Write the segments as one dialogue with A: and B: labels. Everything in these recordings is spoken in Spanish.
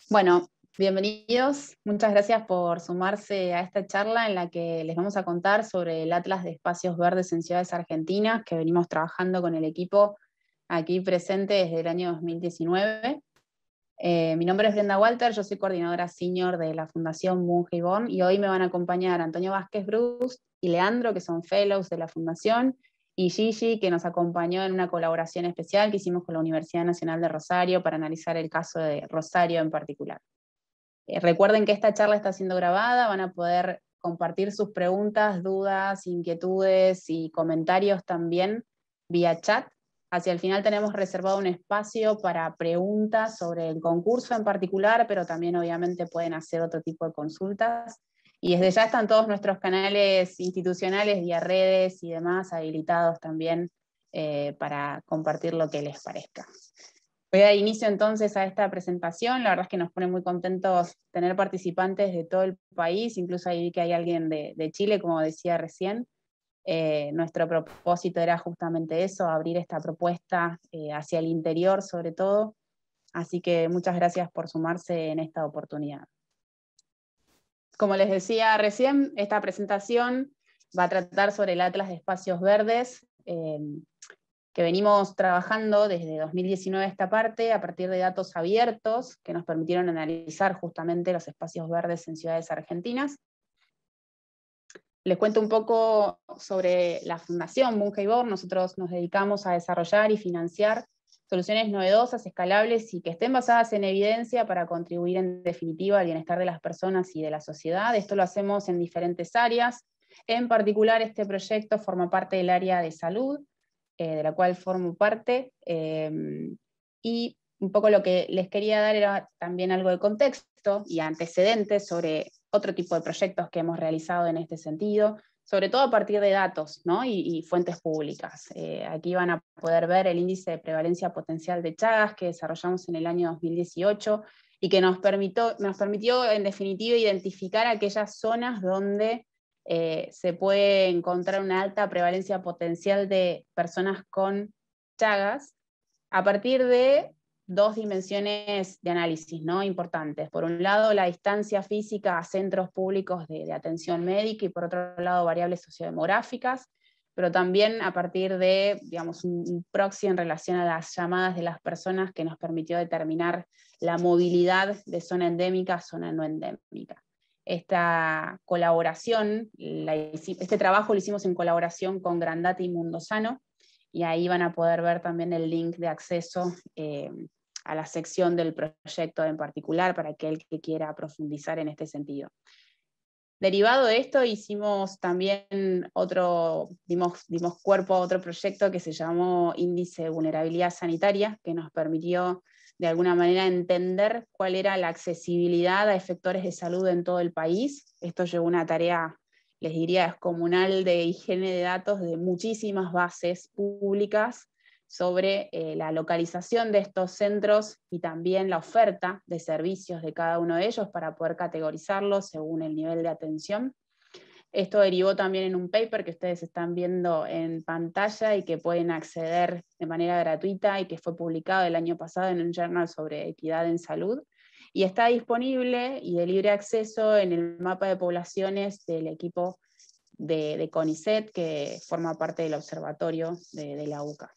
A: Bueno, bienvenidos. Muchas gracias por sumarse a esta charla en la que les vamos a contar sobre el Atlas de Espacios Verdes en Ciudades Argentinas, que venimos trabajando con el equipo aquí presente desde el año 2019. Mi nombre es Brenda Walter, yo soy coordinadora senior de la Fundación Bunge y Born, y hoy me van a acompañar Antonio Vázquez Brust y Leandro, que son fellows de la Fundación, y Gigi, que nos acompañó en una colaboración especial que hicimos con la Universidad Nacional de Rosario para analizar el caso de Rosario en particular. Recuerden que esta charla está siendo grabada, van a poder compartir sus preguntas, dudas, inquietudes y comentarios también vía chat. Hacia el final tenemos reservado un espacio para preguntas sobre el concurso en particular, pero también obviamente pueden hacer otro tipo de consultas. Y desde ya están todos nuestros canales institucionales vía redes y demás habilitados también para compartir lo que les parezca. Voy a dar inicio entonces a esta presentación. La verdad es que nos pone muy contentos tener participantes de todo el país, incluso ahí vi que hay alguien de Chile, como decía recién. Nuestro propósito era justamente eso, abrir esta propuesta hacia el interior sobre todo. Así que muchas gracias por sumarse en esta oportunidad. Como les decía recién, esta presentación va a tratar sobre el Atlas de Espacios Verdes, que venimos trabajando desde 2019 esta parte, a partir de datos abiertos que nos permitieron analizar justamente los espacios verdes en ciudades argentinas. Les cuento un poco sobre la Fundación Bunge y Born. Nosotros nos dedicamos a desarrollar y financiar soluciones novedosas, escalables y que estén basadas en evidencia para contribuir en definitiva al bienestar de las personas y de la sociedad. Esto lo hacemos en diferentes áreas. En particular, este proyecto forma parte del área de salud, de la cual formo parte, y un poco lo que les quería dar era también algo de contexto y antecedentes sobre otro tipo de proyectos que hemos realizado en este sentido, sobre todo a partir de datos, ¿no? y fuentes públicas. Aquí van a poder ver el índice de prevalencia potencial de Chagas que desarrollamos en el año 2018 y que nos permitió en definitiva identificar aquellas zonas donde se puede encontrar una alta prevalencia potencial de personas con Chagas a partir de dos dimensiones de análisis, ¿no?, importantes. Por un lado, la distancia física a centros públicos de atención médica, y por otro lado, variables sociodemográficas, pero también a partir de, digamos, un proxy en relación a las llamadas de las personas que nos permitió determinar la movilidad de zona endémica a zona no endémica. Esta colaboración, este trabajo lo hicimos en colaboración con Grandata y Mundo Sano, y ahí van a poder ver también el link de acceso a la sección del proyecto en particular para aquel que quiera profundizar en este sentido. Derivado de esto hicimos también dimos cuerpo a otro proyecto que se llamó Índice de Vulnerabilidad Sanitaria, que nos permitió de alguna manera entender cuál era la accesibilidad a efectores de salud en todo el país. Esto llevó una tarea, les diría, descomunal de higiene de datos de muchísimas bases públicas sobre la localización de estos centros y también la oferta de servicios de cada uno de ellos para poder categorizarlos según el nivel de atención. Esto derivó también en un paper que ustedes están viendo en pantalla y que pueden acceder de manera gratuita y que fue publicado el año pasado en un journal sobre equidad en salud. Y está disponible y de libre acceso en el mapa de poblaciones del equipo de CONICET, que forma parte del observatorio de la UCA.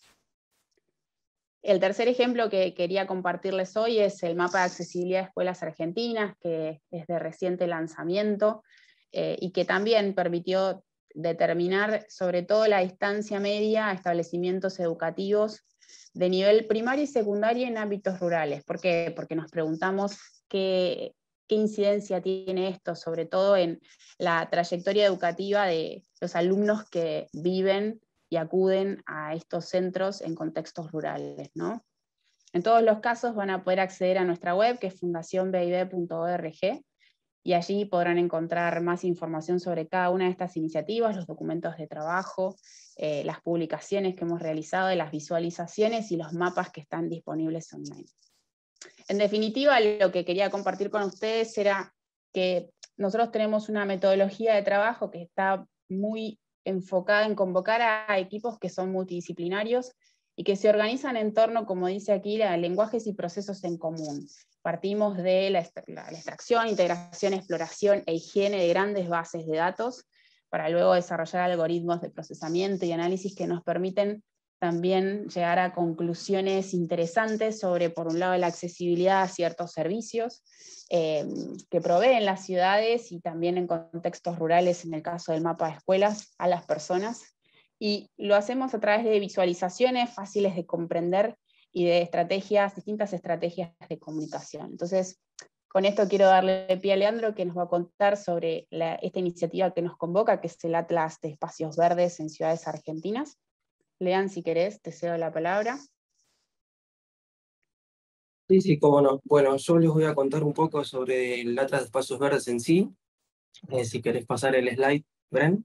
A: El tercer ejemplo que quería compartirles hoy es el mapa de accesibilidad de escuelas argentinas, que es de reciente lanzamiento y que también permitió determinar sobre todo la distancia media a establecimientos educativos de nivel primario y secundario en ámbitos rurales. ¿Por qué? Porque nos preguntamos qué incidencia tiene esto, sobre todo en la trayectoria educativa de los alumnos que viven y acuden a estos centros en contextos rurales, ¿no? En todos los casos van a poder acceder a nuestra web, que es fundacionbib.org, y allí podrán encontrar más información sobre cada una de estas iniciativas, los documentos de trabajo, las publicaciones que hemos realizado, las visualizaciones y los mapas que están disponibles online. En definitiva, lo que quería compartir con ustedes era que nosotros tenemos una metodología de trabajo que está muy enfocada en convocar a equipos que son multidisciplinarios y que se organizan en torno, como dice aquí, a lenguajes y procesos en común. Partimos de la extracción, integración, exploración e higiene de grandes bases de datos, para luego desarrollar algoritmos de procesamiento y análisis que nos permiten también llegar a conclusiones interesantes sobre, por un lado, la accesibilidad a ciertos servicios que proveen las ciudades y también en contextos rurales, en el caso del mapa de escuelas, a las personas. Y lo hacemos a través de visualizaciones fáciles de comprender y de distintas estrategias de comunicación. Entonces, con esto quiero darle pie a Leandro, que nos va a contar sobre esta iniciativa que nos convoca, que es el Atlas de Espacios Verdes en Ciudades Argentinas. Lean, si querés, te cedo la palabra.
B: Sí, sí, cómo no. Bueno, yo les voy a contar un poco sobre el Atlas de Espacios Verdes en sí. Si querés pasar el slide, Bren.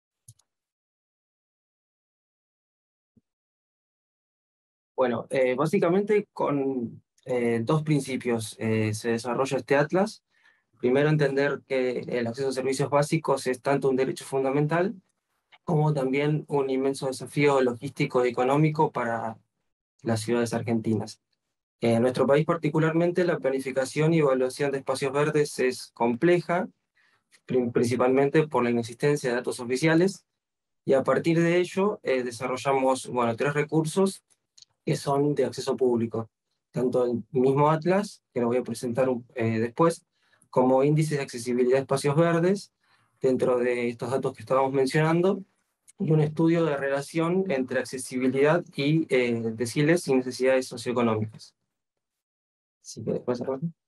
B: Bueno, básicamente con dos principios se desarrolla este atlas. Primero, entender que el acceso a servicios básicos es tanto un derecho fundamental como también un inmenso desafío logístico y económico para las ciudades argentinas. En nuestro país particularmente, la planificación y evaluación de espacios verdes es compleja, principalmente por la inexistencia de datos oficiales, y a partir de ello desarrollamos, bueno, tres recursos que son de acceso público, tanto el mismo Atlas, que lo voy a presentar después, como índices de accesibilidad de espacios verdes, dentro de estos datos que estábamos mencionando, y un estudio de relación entre accesibilidad y deciles y necesidades socioeconómicas. Así que después,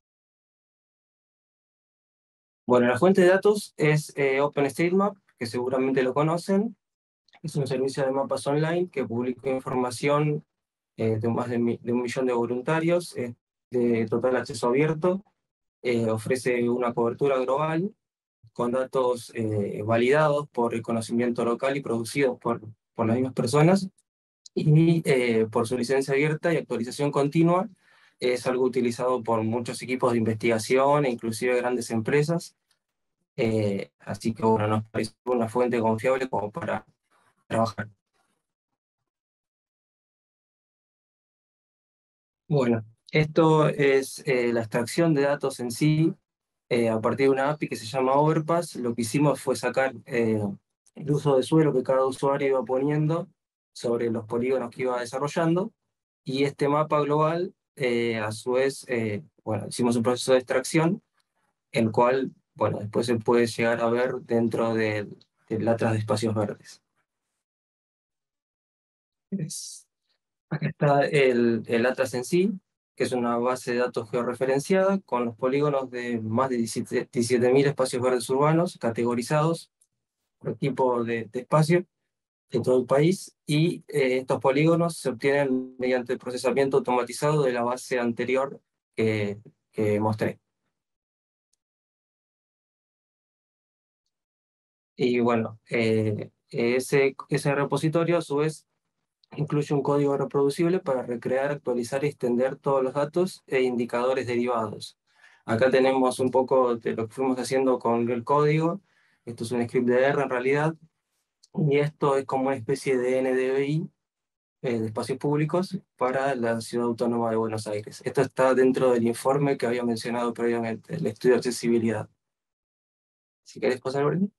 B: bueno, la fuente de datos es OpenStreetMap, que seguramente lo conocen. Es un servicio de mapas online que publica información de más de 1 millón de voluntarios, de total acceso abierto, ofrece una cobertura global con datos validados por el conocimiento local y producidos por las mismas personas, y por su licencia abierta y actualización continua, es algo utilizado por muchos equipos de investigación e inclusive grandes empresas, así que bueno, nos parece una fuente confiable como para trabajar. Bueno, esto es la extracción de datos en sí, a partir de una API que se llama Overpass. Lo que hicimos fue sacar el uso de suelo que cada usuario iba poniendo sobre los polígonos que iba desarrollando, y este mapa global, a su vez, bueno, hicimos un proceso de extracción, el cual, bueno, después se puede llegar a ver dentro del Atlas de Espacios Verdes. Acá está el Atlas en sí, que es una base de datos georreferenciada con los polígonos de más de 17.000 espacios verdes urbanos categorizados por tipo de espacio de todo el país, y estos polígonos se obtienen mediante el procesamiento automatizado de la base anterior que, que mostré. Y bueno, ese repositorio a su vez incluye un código reproducible para recrear, actualizar y extender todos los datos e indicadores derivados. Acá tenemos un poco de lo que fuimos haciendo con el código. Esto es un script de R en realidad, y esto es como una especie de NDVI de espacios públicos para la Ciudad Autónoma de Buenos Aires. Esto está dentro del informe que había mencionado previamente, el estudio de accesibilidad. Si querés pasar, Brenda.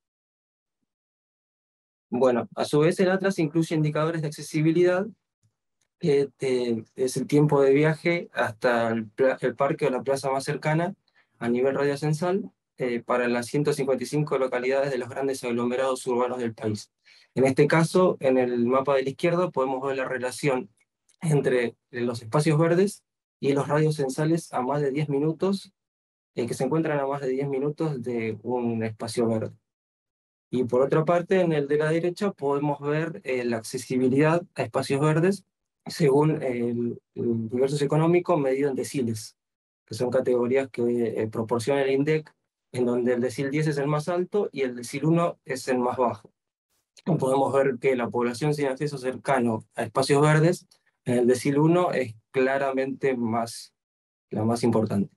B: Bueno, a su vez el Atlas incluye indicadores de accesibilidad, que es el tiempo de viaje hasta el parque o la plaza más cercana a nivel radiocensal, para las 155 localidades de los grandes aglomerados urbanos del país. En este caso, en el mapa de la izquierda podemos ver la relación entre los espacios verdes y los radiocensales a más de 10 minutos, que se encuentran a más de 10 minutos de un espacio verde. Y por otra parte, en el de la derecha podemos ver la accesibilidad a espacios verdes según el nivel socioeconómico medido en deciles, que son categorías que proporciona el INDEC, en donde el decil 10 es el más alto y el decil 1 es el más bajo. Podemos ver que la población sin acceso cercano a espacios verdes, en el decil 1 es claramente la más importante.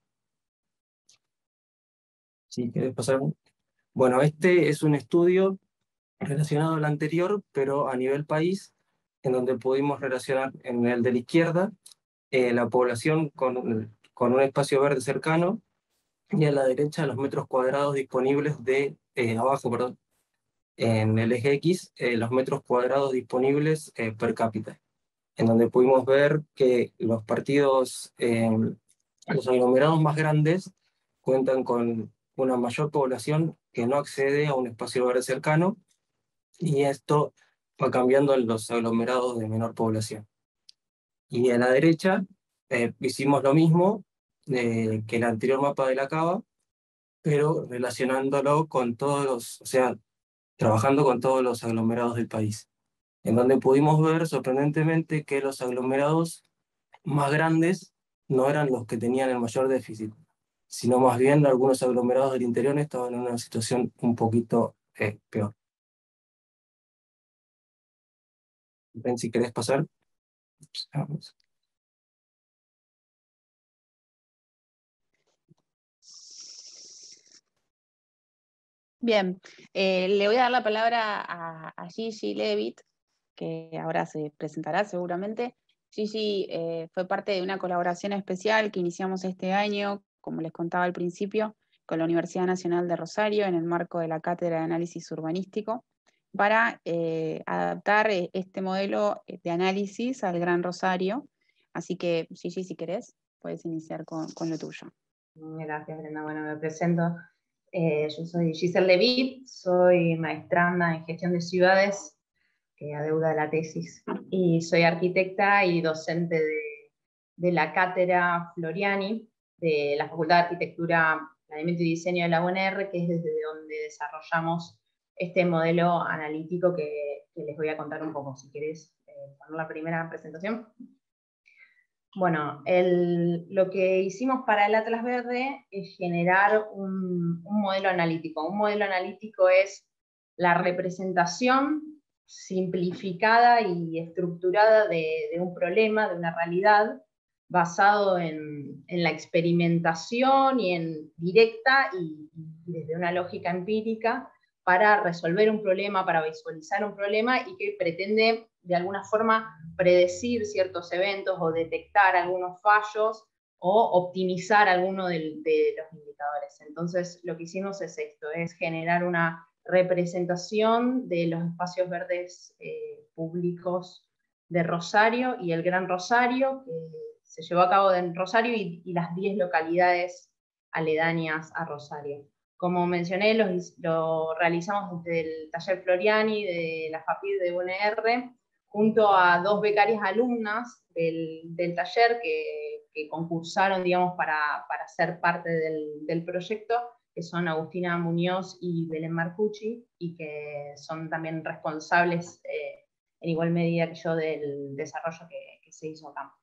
B: ¿Sí? ¿Quieres pasar? Bueno, este es un estudio relacionado al anterior, pero a nivel país, en donde pudimos relacionar en el de la izquierda la población con un espacio verde cercano, y a la derecha los metros cuadrados disponibles abajo, perdón, en el eje X, los metros cuadrados disponibles per cápita, en donde pudimos ver que los los aglomerados más grandes cuentan con una mayor población que no accede a un espacio verde cercano, y esto va cambiando en los aglomerados de menor población. Y a la derecha hicimos lo mismo que el anterior mapa de la Cava, pero relacionándolo con o sea, trabajando con todos los aglomerados del país, en donde pudimos ver sorprendentemente que los aglomerados más grandes no eran los que tenían el mayor déficit, sino más bien algunos aglomerados del interior estaban en una situación un poquito peor. Ven, si querés pasar.
A: Bien, le voy a dar la palabra a Gigi Levitt, que ahora se presentará seguramente. Gigi fue parte de una colaboración especial que iniciamos este año, como les contaba al principio, con la Universidad Nacional de Rosario en el marco de la Cátedra de Análisis Urbanístico, para adaptar este modelo de análisis al Gran Rosario. Así que, Gigi, si querés, puedes iniciar con lo tuyo.
C: Gracias, Brenda. Bueno, me presento. Yo soy Giselle Levitt, soy maestranda en gestión de ciudades, que adeuda la tesis, y soy arquitecta y docente de la cátedra Floriani, de la Facultad de Arquitectura, Planeamiento y Diseño de la UNR, que es desde donde desarrollamos este modelo analítico que les voy a contar un poco. Si querés poner la primera presentación. Bueno, lo que hicimos para el Atlas Verde es generar un modelo analítico. Un modelo analítico es la representación simplificada y estructurada de un problema, de una realidad, basado en la experimentación y en directa y desde una lógica empírica, para resolver un problema, para visualizar un problema, y que pretende de alguna forma predecir ciertos eventos o detectar algunos fallos o optimizar alguno de los indicadores. Entonces lo que hicimos es esto, es generar una representación de los espacios verdes públicos de Rosario y el Gran Rosario, que se llevó a cabo en Rosario y las 10 localidades aledañas a Rosario. Como mencioné, lo realizamos desde el taller Floriani de la FAPIR de UNR, junto a 2 becarias alumnas del taller que concursaron, digamos, para ser parte del proyecto, que son Agustina Muñoz y Belén Marcucci, y que son también responsables en igual medida que yo del desarrollo que se hizo acá.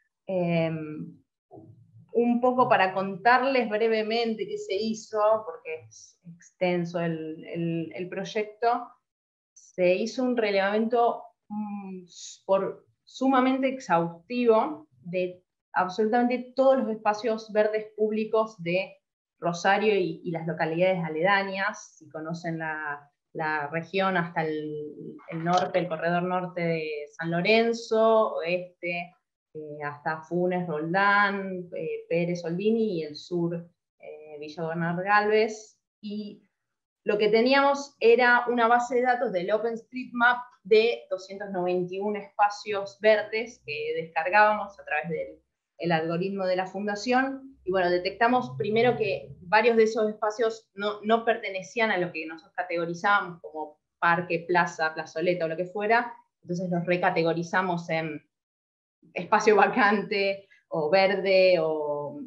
C: Un poco para contarles brevemente qué se hizo, porque es extenso el proyecto. Se hizo un relevamiento sumamente exhaustivo de absolutamente todos los espacios verdes públicos de Rosario y las localidades aledañas. Si conocen la región hasta el norte, el corredor norte de San Lorenzo, oeste, hasta Funes, Roldán, Pérez Soldini, y el sur, Villa Bernal Galvez. Y lo que teníamos era una base de datos del OpenStreetMap de 291 espacios verdes que descargábamos a través del algoritmo de la fundación. Y bueno, detectamos primero que varios de esos espacios no pertenecían a lo que nosotros categorizábamos como parque, plaza, plazoleta o lo que fuera. Entonces los recategorizamos en espacio vacante o verde o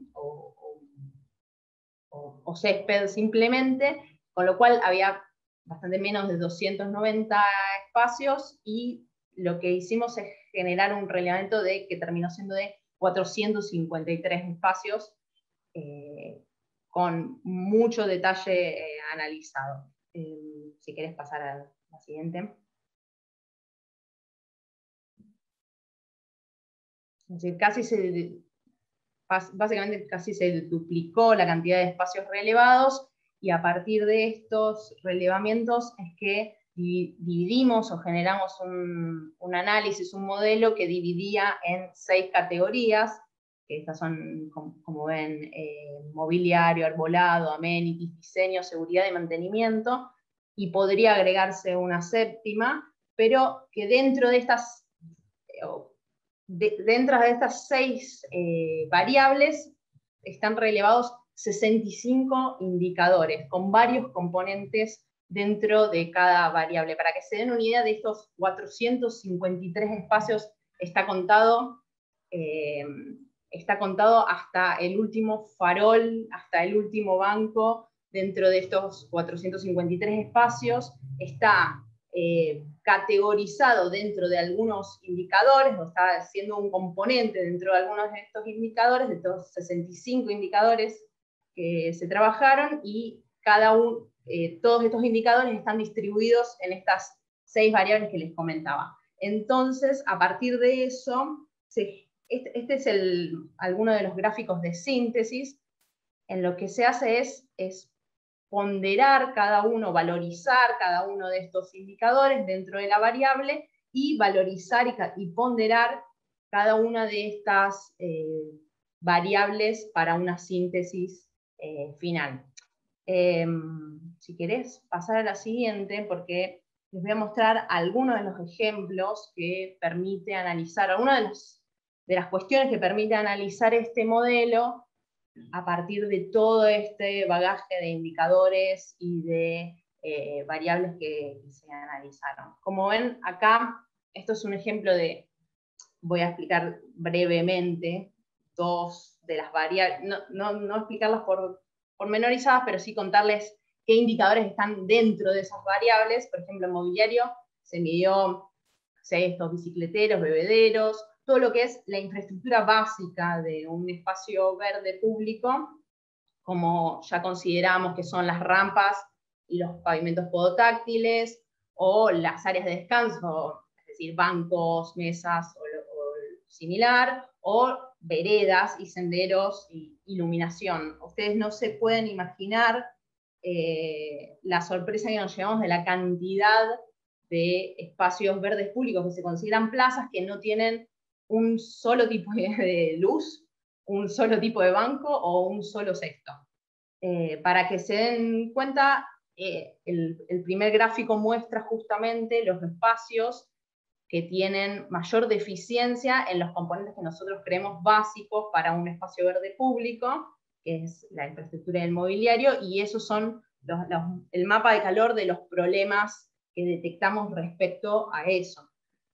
C: césped simplemente, con lo cual había bastante menos de 290 espacios, y lo que hicimos es generar un relevamiento que terminó siendo de 453 espacios, con mucho detalle analizado. Si querés pasar a la siguiente. Es decir, básicamente casi se duplicó la cantidad de espacios relevados, y a partir de estos relevamientos es que dividimos o generamos un análisis, un modelo que dividía en 6 categorías, que estas son, como ven, mobiliario, arbolado, amenities, diseño, seguridad y mantenimiento, y podría agregarse una 7ª, pero que dentro de estas, dentro de estas 6 variables están relevados 65 indicadores, con varios componentes dentro de cada variable. Para que se den una idea de estos 453 espacios, está contado hasta el último farol, hasta el último banco. Dentro de estos 453 espacios está categorizado dentro de algunos indicadores, o está siendo un componente dentro de algunos de estos indicadores, de estos 65 indicadores que se trabajaron, y todos estos indicadores están distribuidos en estas 6 variables que les comentaba. Entonces, a partir de eso, este es alguno de los gráficos de síntesis. En lo que se hace es ponderar cada uno, valorizar cada uno de estos indicadores dentro de la variable, y valorizar y ponderar cada una de estas variables para una síntesis final. Si querés pasar a la siguiente, porque les voy a mostrar algunos de los ejemplos que permite analizar, algunas de las cuestiones que permite analizar este modelo a partir de todo este bagaje de indicadores y de variables que se analizaron. Como ven acá, esto es un ejemplo voy a explicar brevemente 2 de las variables, no explicarlas pormenorizadas, pero sí contarles qué indicadores están dentro de esas variables. Por ejemplo, en mobiliario se midió estos bicicleteros, bebederos, todo lo que es la infraestructura básica de un espacio verde público, como ya consideramos que son las rampas y los pavimentos podotáctiles, o las áreas de descanso, es decir, bancos, mesas o similar, o veredas y senderos y iluminación. Ustedes no se pueden imaginar la sorpresa que nos llevamos de la cantidad de espacios verdes públicos que se consideran plazas, que no tienen un solo tipo de luz, un solo tipo de banco o un solo cesto. Para que se den cuenta, el primer gráfico muestra justamente los espacios que tienen mayor deficiencia en los componentes que nosotros creemos básicos para un espacio verde público, que es la infraestructura del mobiliario, y esos son el mapa de calor de los problemas que detectamos respecto a eso.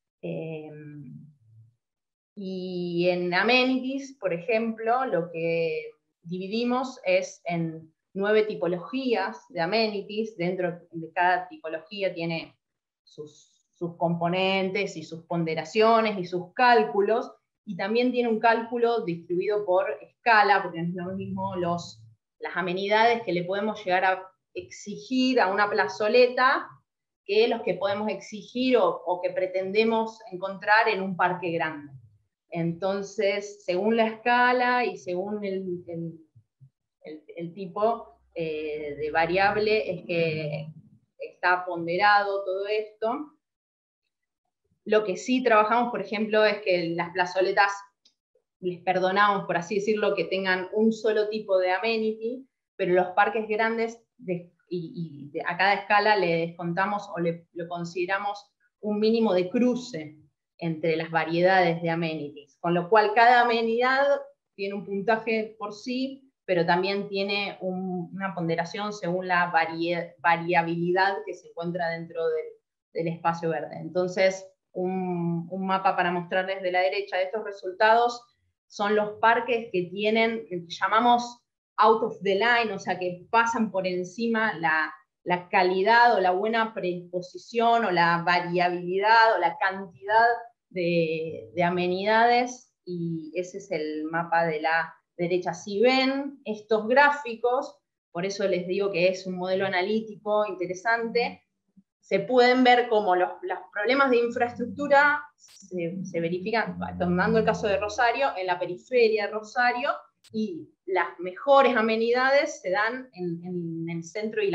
C: Y en amenities, por ejemplo, lo que dividimos es en 9 tipologías de amenities. Dentro de cada tipología tiene sus componentes y sus ponderaciones y sus cálculos, y también tiene un cálculo distribuido por escala, porque no es lo mismo las amenidades que le podemos llegar a exigir a una plazoleta que los que podemos exigir o que pretendemos encontrar en un parque grande. Entonces, según la escala y según el tipo de variable es que está ponderado todo esto. Lo que sí trabajamos, por ejemplo, es que las plazoletas les perdonamos, por así decirlo, que tengan un solo tipo de amenity, pero los parques grandes, a cada escala le descontamos o lo consideramos un mínimo de cruce entre las variedades de amenities, con lo cual cada amenidad tiene un puntaje por sí, pero también tiene una ponderación según la variabilidad que se encuentra dentro del espacio verde. Entonces, un mapa para mostrarles de la derecha de estos resultados son los parques que tienen, que llamamos out of the line, o sea, que pasan por encima la calidad o la buena predisposición o la variabilidad o la cantidad de amenidades, y ese es el mapa de la derecha. Si ven estos gráficos, por eso les digo que es un modelo analítico interesante, se pueden ver cómo los problemas de infraestructura se verifican, tomando el caso de Rosario, en la periferia de Rosario, y las mejores amenidades se dan en el centro y la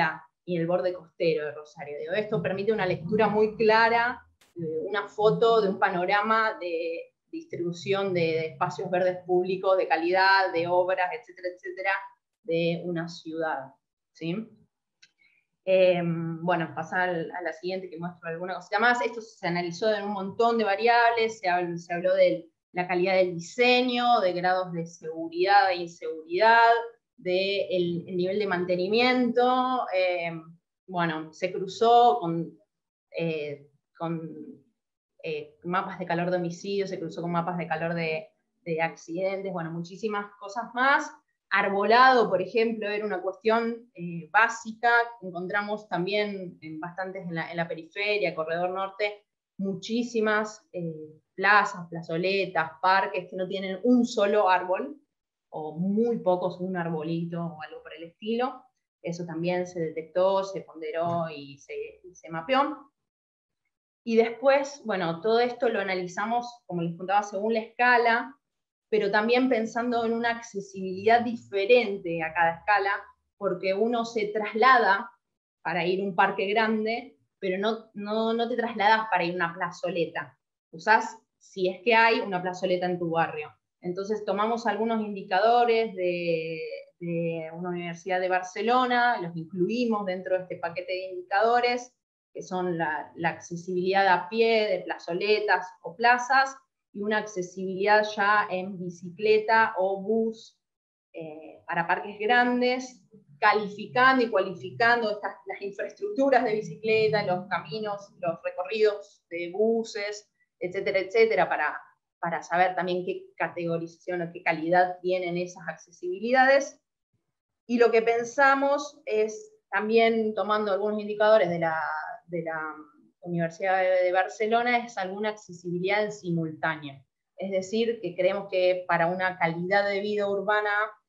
C: y el borde costero de Rosario. Digo, esto permite una lectura muy clara, una foto de un panorama de distribución de espacios verdes públicos, de calidad, de obras, etcétera, etcétera, de una ciudad, ¿sí? Bueno, pasar a la siguiente que muestro alguna cosita más. Esto se analizó en un montón de variables, se habló de la calidad del diseño, de grados de seguridad e inseguridad, del nivel de mantenimiento. Bueno, se cruzó con mapas de calor de homicidios, se cruzó con mapas de calor de accidentes, bueno, muchísimas cosas más. Arbolado, por ejemplo, era una cuestión básica. Encontramos también bastantes en la periferia, Corredor Norte, muchísimas plazas, plazoletas, parques que no tienen un solo árbol, o muy pocos, un arbolito o algo por el estilo. Eso también se detectó, se ponderó y se mapeó. Y después, bueno, todo esto lo analizamos, como les contaba, según la escala, pero también pensando en una accesibilidad diferente a cada escala, porque uno se traslada para ir a un parque grande, pero no te trasladas para ir a una plazoleta. Usás, si es que hay, una plazoleta en tu barrio. Entonces tomamos algunos indicadores de una universidad de Barcelona, los incluimos dentro de este paquete de indicadores, que son la accesibilidad a pie de plazoletas o plazas, y una accesibilidad ya en bicicleta o bus para parques grandes, calificando y cualificando las infraestructuras de bicicleta, los caminos, los recorridos de buses, etcétera, etcétera, para saber también qué categorización o qué calidad tienen esas accesibilidades. Y lo que pensamos es, también tomando algunos indicadores de la Universidad de Barcelona, es alguna accesibilidad en simultáneo. Es decir, que creemos que para una calidad de vida urbana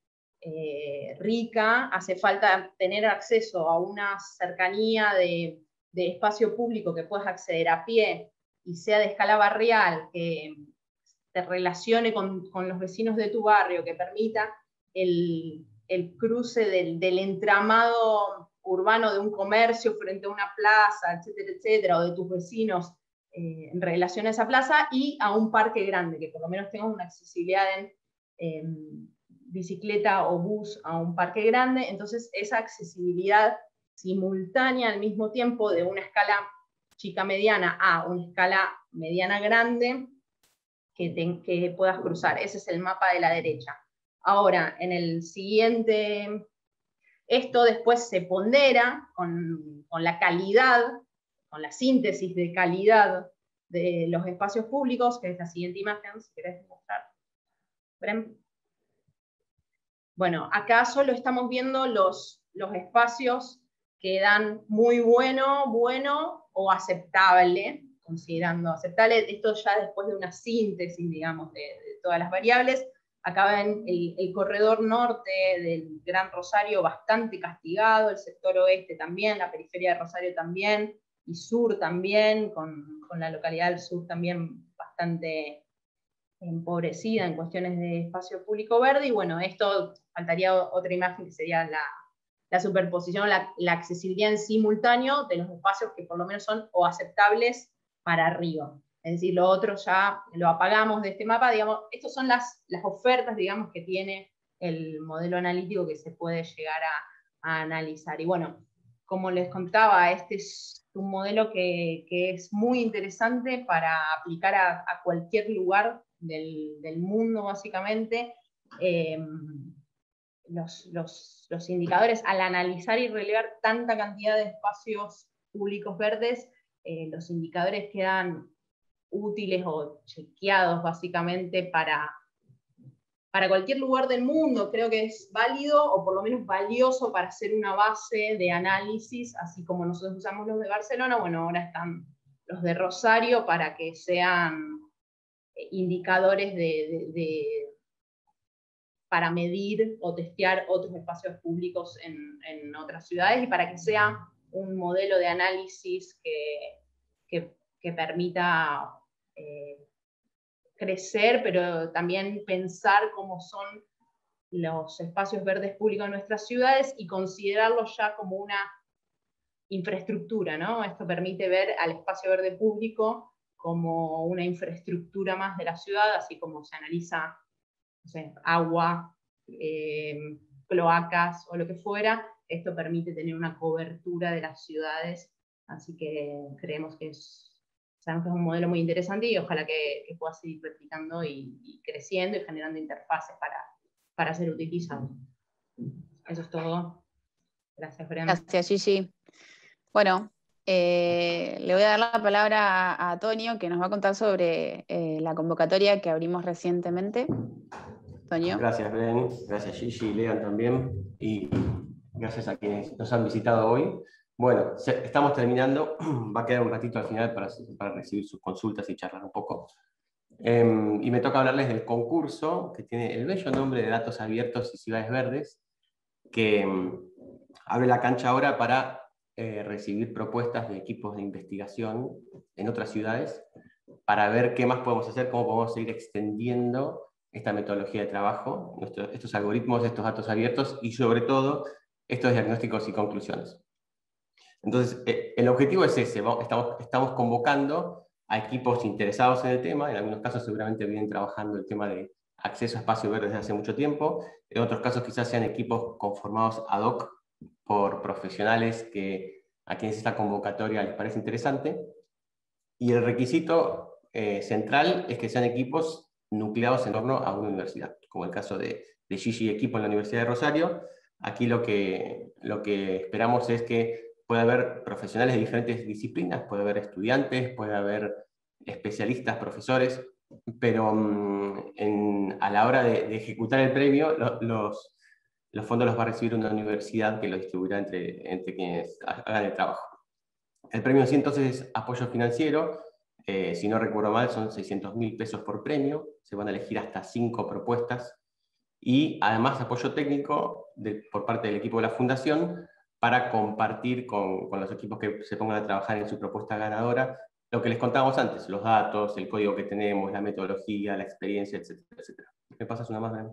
C: rica, hace falta tener acceso a una cercanía de espacio público que puedas acceder a pie y sea de escala barrial, que te relacione con los vecinos de tu barrio, que permita el cruce del entramado urbano de un comercio frente a una plaza, etcétera, etcétera, o de tus vecinos en relación a esa plaza, y a un parque grande, que por lo menos tengas una accesibilidad en bicicleta o bus a un parque grande. Entonces esa accesibilidad simultánea al mismo tiempo de una escala chica mediana a una escala mediana grande que puedas cruzar. Ese es el mapa de la derecha. Ahora, en el siguiente, esto después se pondera con la calidad, con la síntesis de calidad de los espacios públicos, que es la siguiente imagen, si querés mostrar. ¿Ven? Bueno, acá solo estamos viendo los espacios que dan muy bueno, bueno o aceptable, considerando aceptable. Esto ya después de una síntesis, digamos, de todas las variables. Acá ven el corredor norte del Gran Rosario bastante castigado, el sector oeste también, la periferia de Rosario también, y sur también, con la localidad del sur también bastante empobrecida en cuestiones de espacio público verde. Y bueno, esto faltaría otra imagen que sería la superposición, la accesibilidad en simultáneo de los espacios que por lo menos son o aceptables para arriba. Es decir, lo otro ya lo apagamos de este mapa. Digamos, estas son las ofertas, digamos, que tiene el modelo analítico que se puede llegar a analizar. Y bueno, como les contaba, este es un modelo que es muy interesante para aplicar a cualquier lugar del mundo, básicamente. Los indicadores, al analizar y relevar tanta cantidad de espacios públicos verdes, los indicadores quedan útiles o chequeados básicamente para cualquier lugar del mundo. Creo que es válido, o por lo menos valioso, para hacer una base de análisis, así como nosotros usamos los de Barcelona. Bueno, ahora están los de Rosario para que sean indicadores para medir o testear otros espacios públicos en otras ciudades, y para que sea un modelo de análisis que permita crecer, pero también pensar cómo son los espacios verdes públicos en nuestras ciudades y considerarlos ya como una infraestructura, ¿no? Esto permite ver al espacio verde público como una infraestructura más de la ciudad, así como se analiza, no sé, agua, cloacas o lo que fuera. Esto permite tener una cobertura de las ciudades, así que creemos que sabemos que es un modelo muy interesante y ojalá que pueda seguir replicando y creciendo y generando interfaces para ser utilizado. Eso es todo. Gracias, Brian.
A: Gracias, Gigi. Bueno, le voy a dar la palabra a Antonio, que nos va a contar sobre la convocatoria que abrimos recientemente. Antonio.
D: Gracias, Bren. Gracias, Gigi y Lean también. Y gracias a quienes nos han visitado hoy. Bueno, estamos terminando. Va a quedar un ratito al final para recibir sus consultas y charlar un poco. Y me toca hablarles del concurso, que tiene el bello nombre de Datos Abiertos y Ciudades Verdes, que abre la cancha ahora para recibir propuestas de equipos de investigación en otras ciudades, para ver qué más podemos hacer, cómo podemos seguir extendiendo esta metodología de trabajo, estos algoritmos, estos datos abiertos y sobre todo estos diagnósticos y conclusiones. Entonces, el objetivo es ese, estamos convocando a equipos interesados en el tema, en algunos casos seguramente vienen trabajando el tema de acceso a espacio verde desde hace mucho tiempo, en otros casos quizás sean equipos conformados ad hoc por profesionales a quienes esta convocatoria les parece interesante, y el requisito central es que sean equipos nucleados en torno a una universidad, como el caso de Gigi Equipo en la Universidad de Rosario. Aquí lo que esperamos es que pueda haber profesionales de diferentes disciplinas, puede haber estudiantes, puede haber especialistas, profesores, pero a la hora de ejecutar el premio, los fondos los va a recibir una universidad que los distribuirá entre quienes hagan el trabajo. El premio en sí entonces es apoyo financiero. Si no recuerdo mal, son 600.000 pesos por premio, se van a elegir hasta 5 propuestas, y además apoyo técnico por parte del equipo de la Fundación para compartir con los equipos que se pongan a trabajar en su propuesta ganadora, lo que les contábamos antes, los datos, el código que tenemos, la metodología, la experiencia, etcétera, etcétera. ¿Me pasas una más, Dani?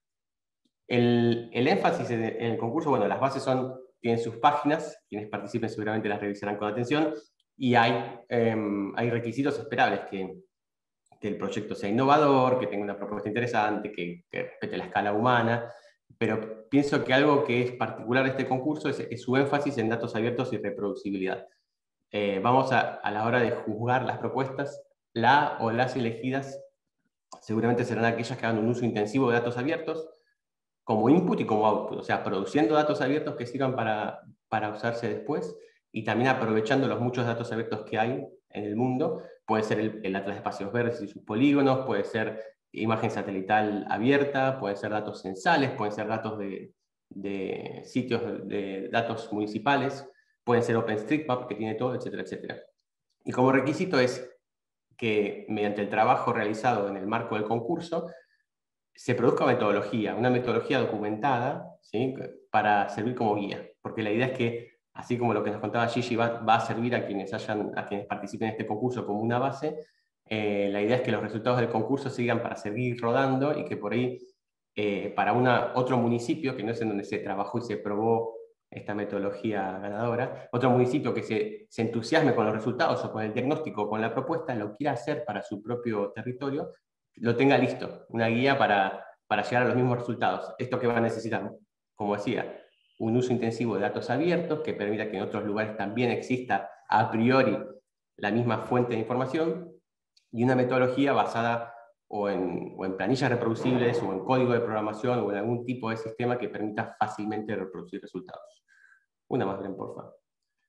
D: El énfasis en el concurso, bueno, las bases tienen sus páginas, quienes participen seguramente las revisarán con atención, y hay requisitos esperables, que el proyecto sea innovador, que tenga una propuesta interesante, que respete la escala humana, pero pienso que algo que es particular de este concurso es su énfasis en datos abiertos y reproducibilidad. Vamos a la hora de juzgar las propuestas, la o las elegidas seguramente serán aquellas que hagan un uso intensivo de datos abiertos, como input y como output, o sea, produciendo datos abiertos que sirvan para usarse después, y también aprovechando los muchos datos abiertos que hay en el mundo. Puede ser el Atlas de Espacios Verdes y sus polígonos, puede ser imagen satelital abierta, pueden ser datos censales, pueden ser datos de sitios de datos municipales, pueden ser OpenStreetMap, que tiene todo, etcétera, etcétera. Y como requisito es que mediante el trabajo realizado en el marco del concurso se produzca una metodología documentada, ¿sí?, para servir como guía, porque la idea es que, así como lo que nos contaba Gigi, va a servir a quienes participen en este concurso como una base. La idea es que los resultados del concurso sigan para seguir rodando, y que por ahí, para otro municipio, que no es en donde se trabajó y se probó esta metodología ganadora, otro municipio que se entusiasme con los resultados o con el diagnóstico o con la propuesta, lo quiera hacer para su propio territorio, lo tenga listo, una guía para llegar a los mismos resultados. Esto que va a necesitar, como decía, un uso intensivo de datos abiertos que permita que en otros lugares también exista a priori la misma fuente de información, y una metodología basada o en planillas reproducibles, o en código de programación, o en algún tipo de sistema que permita fácilmente reproducir resultados. Una más, Bren, por favor.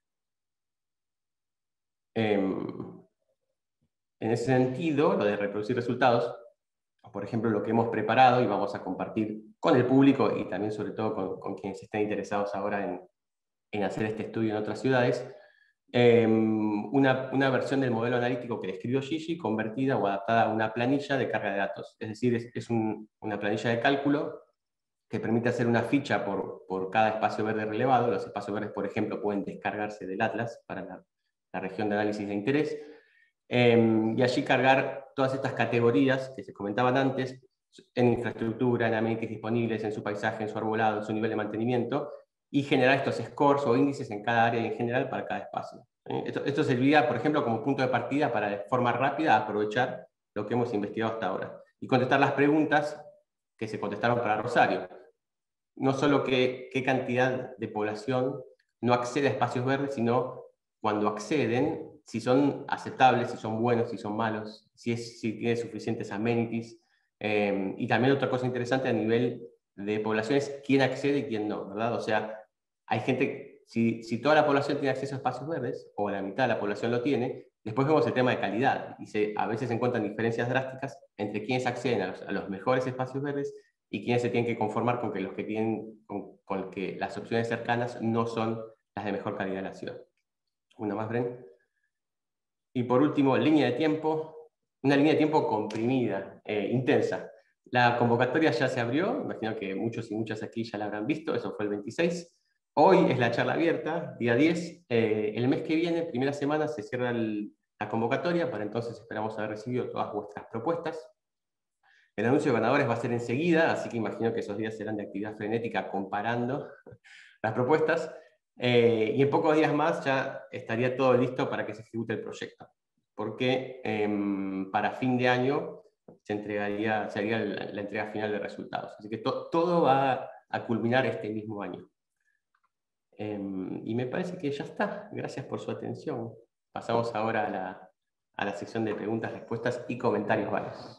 D: En ese sentido, lo de reproducir resultados, por ejemplo, lo que hemos preparado y vamos a compartir con el público, y también sobre todo con quienes estén interesados ahora en hacer este estudio en otras ciudades, una versión del modelo analítico que describió Gigi, convertida o adaptada a una planilla de carga de datos. Es decir, es una planilla de cálculo que permite hacer una ficha por cada espacio verde relevado. Los espacios verdes, por ejemplo, pueden descargarse del Atlas para la región de análisis de interés, y allí cargar todas estas categorías que se comentaban antes, en infraestructura, en amenities disponibles, en su paisaje, en su arbolado, en su nivel de mantenimiento, y generar estos scores o índices en cada área y en general para cada espacio. Esto serviría, por ejemplo, como punto de partida para de forma rápida aprovechar lo que hemos investigado hasta ahora y contestar las preguntas que se contestaron para Rosario. No solo qué cantidad de población no accede a espacios verdes, sino cuando acceden, si son aceptables, si son buenos, si son malos, si tiene suficientes amenities. Y también otra cosa interesante a nivel de población es quién accede y quién no, ¿verdad? O sea, hay gente, si toda la población tiene acceso a espacios verdes, o la mitad de la población lo tiene, después vemos el tema de calidad, y a veces se encuentran diferencias drásticas entre quienes acceden a los mejores espacios verdes y quienes se tienen que conformar con que los que tienen, con que las opciones cercanas no son las de mejor calidad de la ciudad. Una más, Bren. Y por último, línea de tiempo, una línea de tiempo comprimida, intensa. La convocatoria ya se abrió, imagino que muchos y muchas aquí ya la habrán visto, eso fue el 26. Hoy es la charla abierta, día 10. El mes que viene, primera semana, se cierra la convocatoria, para entonces esperamos haber recibido todas vuestras propuestas. El anuncio de ganadores va a ser enseguida, así que imagino que esos días serán de actividad frenética comparando las propuestas. Y en pocos días más ya estaría todo listo para que se ejecute el proyecto. Porque para fin de año se haría la entrega final de resultados. Así que todo va a culminar este mismo año. Y me parece que ya está. Gracias por su atención. Pasamos ahora a la sección de preguntas, respuestas y comentarios varios.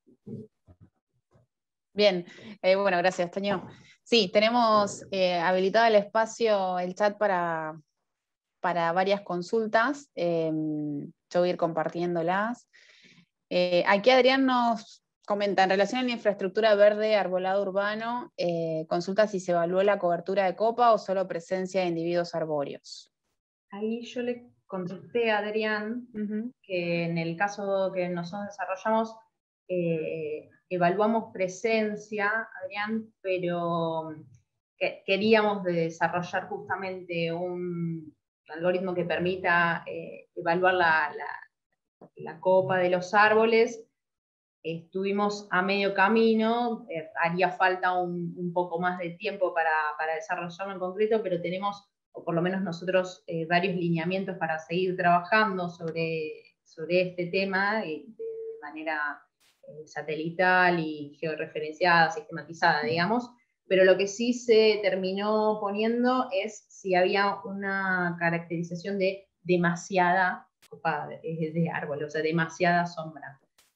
A: Bien, bueno, gracias, Toño. Sí, tenemos habilitado el espacio, el chat para varias consultas. Yo voy a ir compartiéndolas. Aquí Adrián nos comenta, en relación a la infraestructura verde, arbolado urbano, consulta si se evaluó la cobertura de copa o solo presencia de individuos arbóreos.
C: Ahí yo le contesté a Adrián que en el caso que nosotros desarrollamos, evaluamos presencia, Adrián, pero queríamos desarrollar justamente un algoritmo que permita evaluar la copa de los árboles. Estuvimos a medio camino, haría falta un poco más de tiempo para desarrollarlo en concreto, pero tenemos, o por lo menos nosotros, varios lineamientos para seguir trabajando sobre este tema de manera satelital y georreferenciada, sistematizada, digamos, pero lo que sí se terminó poniendo es si había una caracterización de demasiada copa de árbol, o sea, demasiada sombra.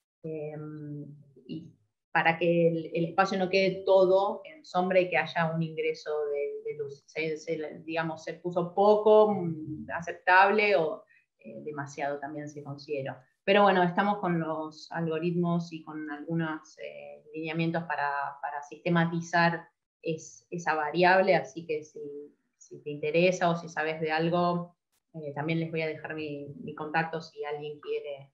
C: Y para que el espacio no quede todo en sombra y que haya un ingreso de luz. Digamos, se puso poco, aceptable, o demasiado también se consideró. Pero bueno, estamos con los algoritmos y con algunos lineamientos para sistematizar esa variable, así que si te interesa o si sabes de algo, también les voy a dejar mi contacto si alguien quiere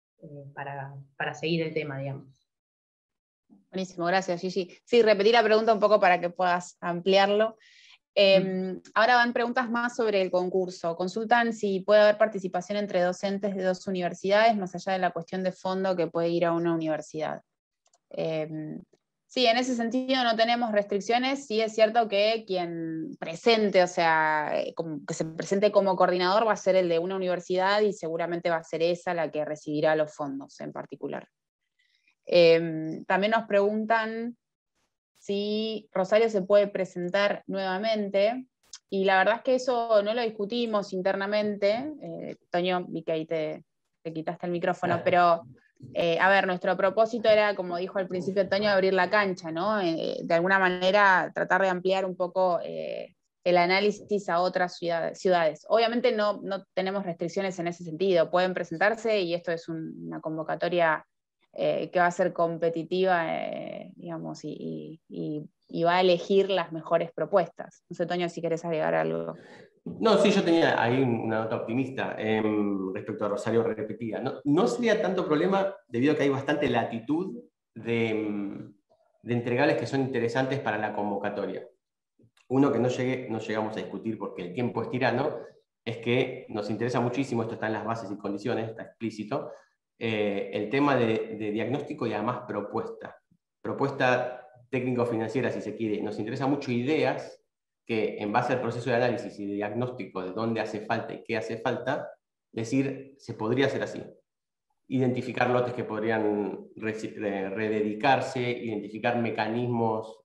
C: para seguir el tema, digamos.
A: Buenísimo, gracias, Gigi. Sí, repetí la pregunta un poco para que puedas ampliarlo. Ahora van preguntas más sobre el concurso. Consultan si puede haber participación entre docentes de dos universidades, más allá de la cuestión de fondo que puede ir a una universidad. Sí, en ese sentido no tenemos restricciones. Sí es cierto que quien presente, o sea, que se presente como coordinador va a ser el de una universidad y seguramente va a ser esa la que recibirá los fondos en particular. También nos preguntan si Rosario se puede presentar nuevamente, y la verdad es que eso no lo discutimos internamente. Toño, vi que ahí te quitaste el micrófono, pero a ver, nuestro propósito era, como dijo al principio Toño, abrir la cancha, ¿no? De alguna manera tratar de ampliar un poco el análisis a otras ciudades. Obviamente no tenemos restricciones en ese sentido, pueden presentarse y esto es una convocatoria que va a ser competitiva, digamos, y va a elegir las mejores propuestas. No sé, Toño, si querés agregar algo.
D: No, sí, yo tenía ahí una nota optimista respecto a Rosario repetida. No sería tanto problema debido a que hay bastante latitud de entregables que son interesantes para la convocatoria. Uno que no llegamos a discutir porque el tiempo es tirano, es que nos interesa muchísimo, esto está en las bases y condiciones, está explícito, el tema de diagnóstico y además propuesta técnico-financiera, si se quiere. Nos interesa mucho ideas que en base al proceso de análisis y de diagnóstico de dónde hace falta y qué hace falta, decir, se podría hacer así. Identificar lotes que podrían rededicarse, identificar mecanismos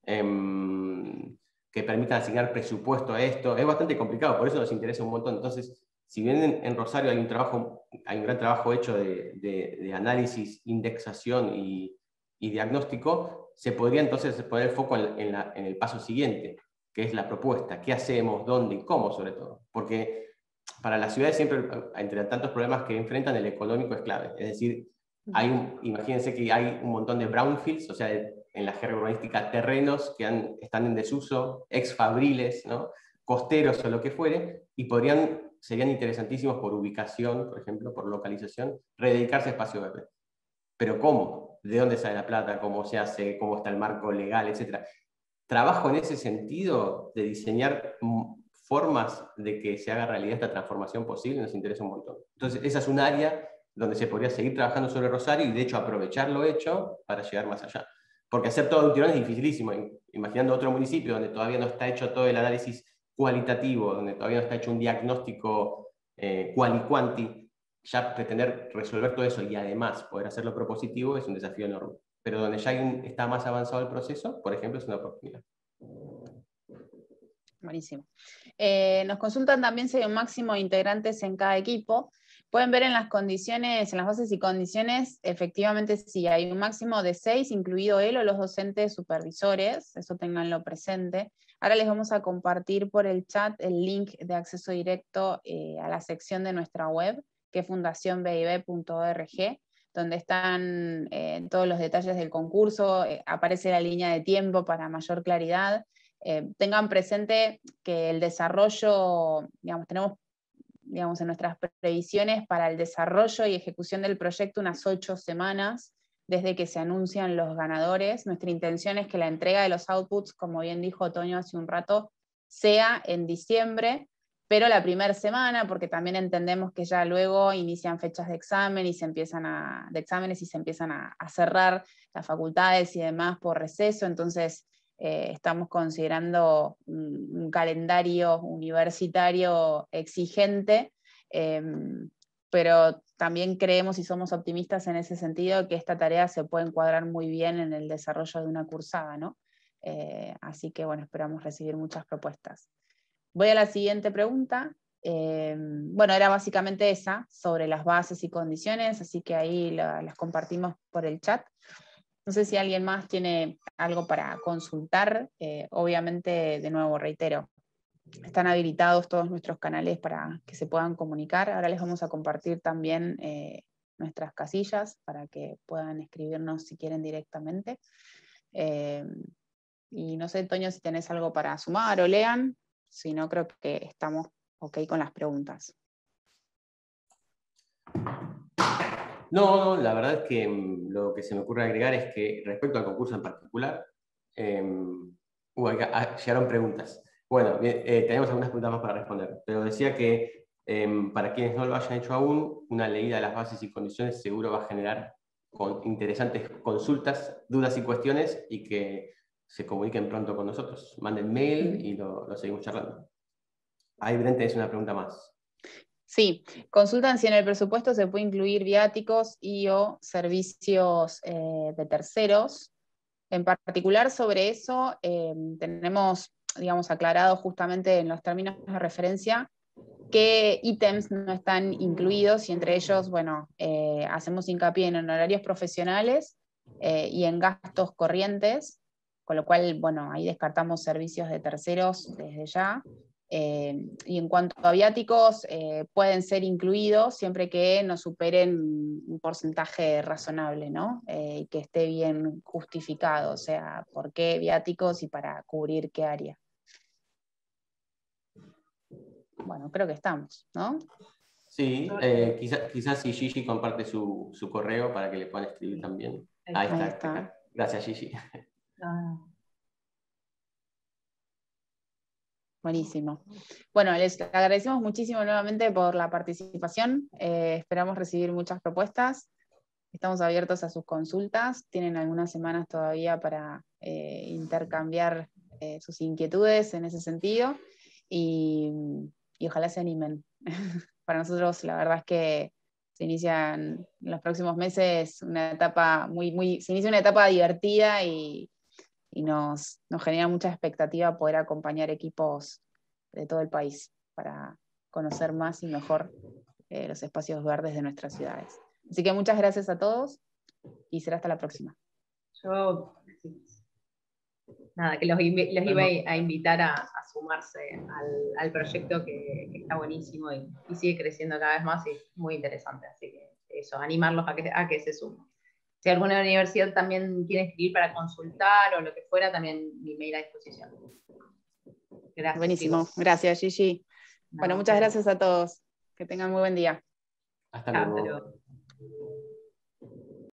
D: que permitan asignar presupuesto a esto. Es bastante complicado, por eso nos interesa un montón. Entonces, si bien en Rosario hay un gran trabajo hecho de análisis, indexación y diagnóstico, se podría entonces poner el foco en el paso siguiente, que es la propuesta. ¿Qué hacemos? ¿Dónde? ¿Y cómo, sobre todo? Porque para las ciudades siempre, entre tantos problemas que enfrentan, el económico es clave. Es decir, imagínense que hay un montón de brownfields, o sea, en la jerga urbanística, terrenos que están en desuso, exfabriles, ¿no? Costeros o lo que fuere, y serían interesantísimos por ubicación, por ejemplo, por localización, rededicarse a espacio verde. Pero ¿cómo? ¿De dónde sale la plata? ¿Cómo se hace? ¿Cómo está el marco legal? Etcétera. Trabajo en ese sentido de diseñar formas de que se haga realidad esta transformación posible nos interesa un montón. Entonces, esa es un área donde se podría seguir trabajando sobre Rosario y, de hecho, aprovechar lo hecho para llegar más allá. Porque hacer todo de un tirón es dificilísimo. Imaginando otro municipio donde todavía no está hecho todo el análisis cualitativo, donde todavía no está hecho un diagnóstico quali-quanti, ya pretender resolver todo eso y además poder hacerlo propositivo es un desafío enorme. Pero donde ya está más avanzado el proceso, por ejemplo, es una oportunidad.
A: Buenísimo. Nos consultan también si hay un máximo de integrantes en cada equipo. Pueden ver en las condiciones, en las bases y condiciones, efectivamente sí, hay un máximo de 6, incluido él o los docentes supervisores, eso tenganlo presente. Ahora les vamos a compartir por el chat el link de acceso directo a la sección de nuestra web, que es fundacionbib.org, donde están todos los detalles del concurso, aparece la línea de tiempo para mayor claridad. Tengan presente que el desarrollo, tenemos en nuestras previsiones para el desarrollo y ejecución del proyecto unas 8 semanas desde que se anuncian los ganadores. Nuestra intención es que la entrega de los outputs, como bien dijo Toño hace un rato, sea en diciembre, pero la primera semana, porque también entendemos que ya luego inician fechas de examen y se empiezan a cerrar las facultades y demás por receso, entonces estamos considerando un calendario universitario exigente, pero también creemos y somos optimistas en ese sentido que esta tarea se puede encuadrar muy bien en el desarrollo de una cursada, ¿no? Así que bueno, esperamos recibir muchas propuestas. Voy a la siguiente pregunta. Bueno, era básicamente esa, sobre las bases y condiciones, así que ahí las compartimos por el chat. No sé si alguien más tiene algo para consultar. Obviamente, de nuevo, reitero, están habilitados todos nuestros canales para que se puedan comunicar. Ahora les vamos a compartir también nuestras casillas para que puedan escribirnos si quieren directamente. Y no sé, Toño, si tenés algo para sumar o lean. Si no, creo que estamos ok con las preguntas.
D: No, la verdad es que lo que se me ocurre agregar es que respecto al concurso en particular, llegaron preguntas. Bueno, tenemos algunas preguntas más para responder, pero decía que para quienes no lo hayan hecho aún, una leída de las bases y condiciones seguro va a generar interesantes consultas, dudas y cuestiones, y que se comuniquen pronto con nosotros. Manden mail y lo seguimos charlando. Ahí, Brent, es una pregunta más.
A: Sí, consultan si en el presupuesto se puede incluir viáticos y o servicios de terceros. En particular sobre eso tenemos, aclarado justamente en los términos de referencia qué ítems no están incluidos y entre ellos, bueno, hacemos hincapié en honorarios profesionales y en gastos corrientes, con lo cual, bueno, ahí descartamos servicios de terceros desde ya. Y en cuanto a viáticos, pueden ser incluidos siempre que no superen un porcentaje razonable, ¿no? Y que esté bien justificado, o sea, por qué viáticos y para cubrir qué área. Bueno, creo que estamos, ¿no?
D: Sí, quizás si Gigi comparte su correo para que le puedan escribir también. Ahí está. Gracias, Gigi.
A: Buenísimo. Bueno, les agradecemos muchísimo nuevamente por la participación. Esperamos recibir muchas propuestas. Estamos abiertos a sus consultas. Tienen algunas semanas todavía para intercambiar sus inquietudes en ese sentido y ojalá se animen. Para nosotros la verdad es que se inician en los próximos meses una etapa se inicia una etapa divertida y nos genera mucha expectativa poder acompañar equipos de todo el país para conocer más y mejor los espacios verdes de nuestras ciudades. Así que muchas gracias a todos y será hasta la próxima.
C: Yo, nada, que los iba a invitar a sumarse al proyecto que está buenísimo y sigue creciendo cada vez más y es muy interesante. Así que eso, animarlos a que se sumen. Si alguna universidad también quiere escribir para consultar o lo que fuera, también mi mail a disposición. Gracias.
A: Buenísimo,
C: chicos.
A: gracias Gigi.
C: No,
A: bueno, muchas gracias a todos. Que tengan muy buen día.
D: Hasta
C: Hasta
D: luego.
C: luego.